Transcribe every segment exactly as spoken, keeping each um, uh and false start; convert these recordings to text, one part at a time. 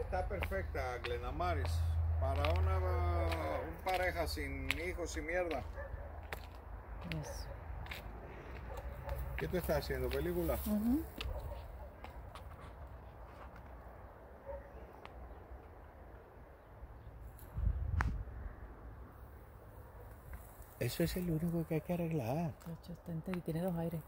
está perfecta, Glenamaris. Para una, una pareja sin hijos, sin mierda. Yes. ¿Qué tú estás haciendo? ¿Película? Uh-huh. Eso es el único que hay que arreglar. Chacho, está entero y tiene dos aires.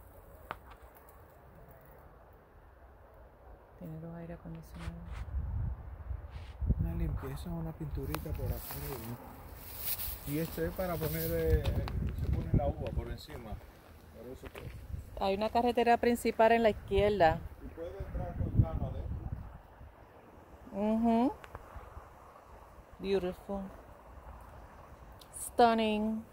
Tiene dos aires acondicionados. Una limpieza, una pinturita por hacer. Y esto es para poner, eh, se pone la uva por encima. Por eso que... Hay una carretera principal en la izquierda. Y puede entrar con calma adentro. Uh-huh. Beautiful. Stunning.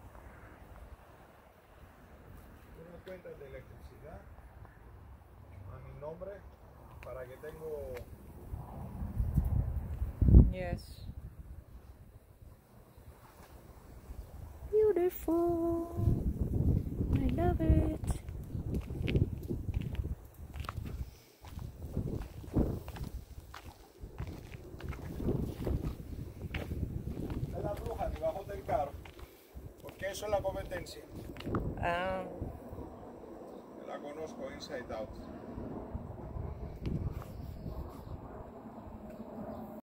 Una cuenta de electricidad a mi nombre para que tengo. Yes. Beautiful. I love it. Es la bruja debajo del carro. Porque eso es la competencia. Ah. La conozco inside out.